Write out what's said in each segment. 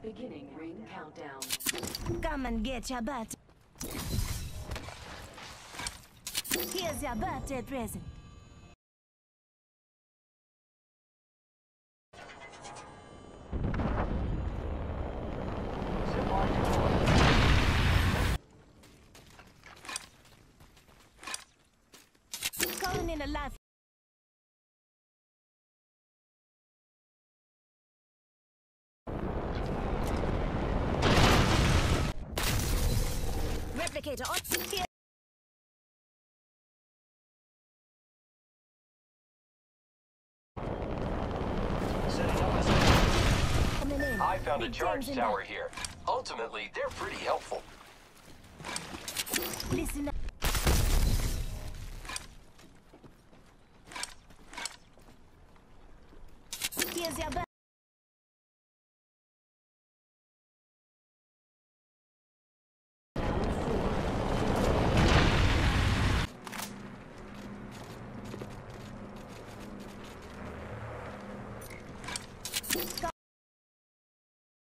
Beginning ring countdown. Come and get your butt. Here's your birthday present. Calling in a life. Replicator on here. I found a charge tower here. Ultimately, they're pretty helpful. Listen up. Here's your back.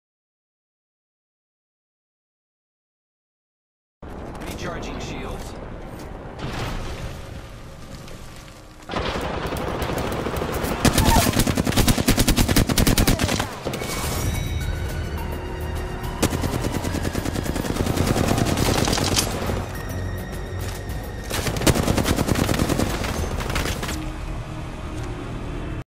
Recharging shields.